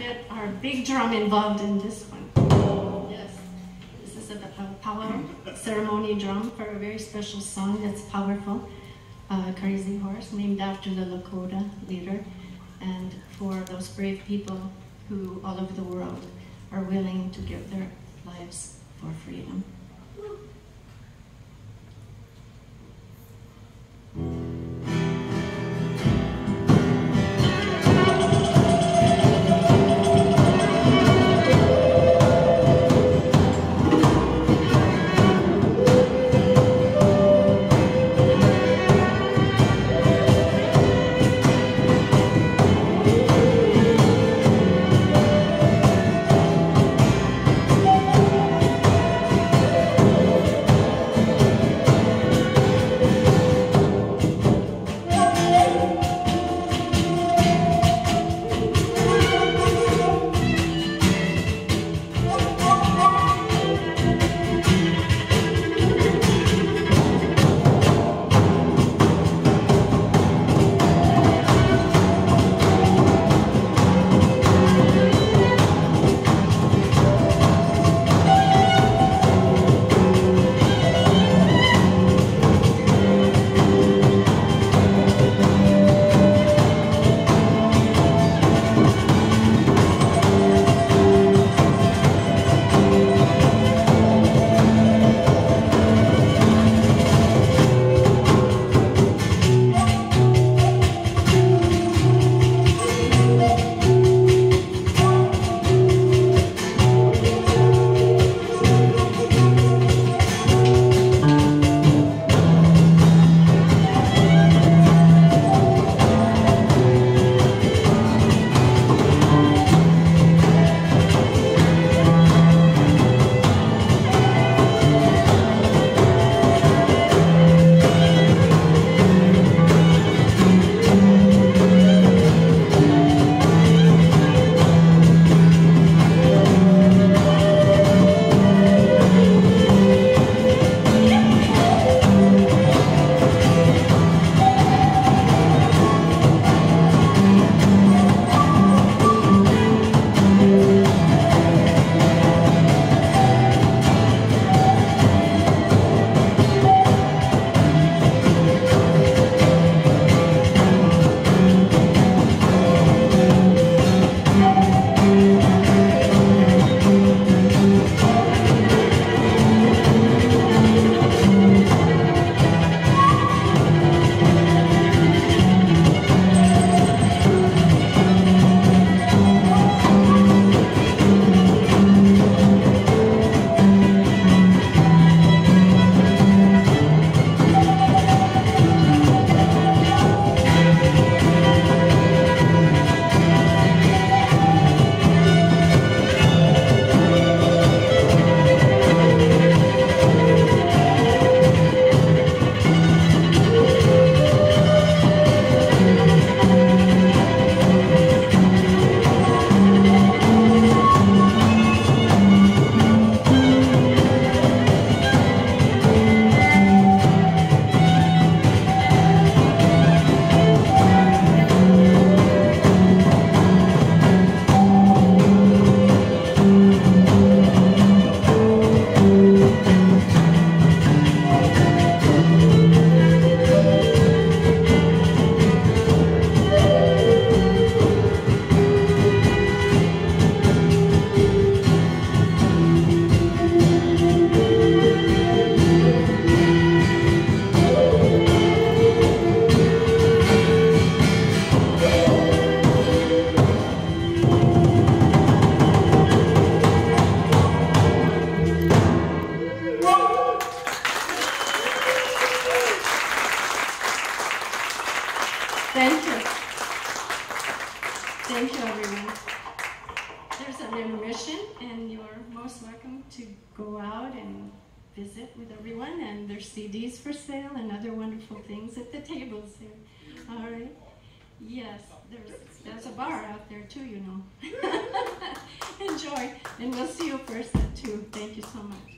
get our big drum involved in this one. Yes, this is a power ceremony drum for a very special song that's powerful. Crazy Horse, named after the Lakota leader, and for those brave people who all over the world are willing to give their lives for freedom. Thank you. Thank you, everyone. There's an intermission, and you're most welcome to go out and visit with everyone, and there's CDs for sale and other wonderful things at the tables here. All right. Yes, there's a bar out there too, you know. Enjoy, and we'll see you first at 2. Thank you so much.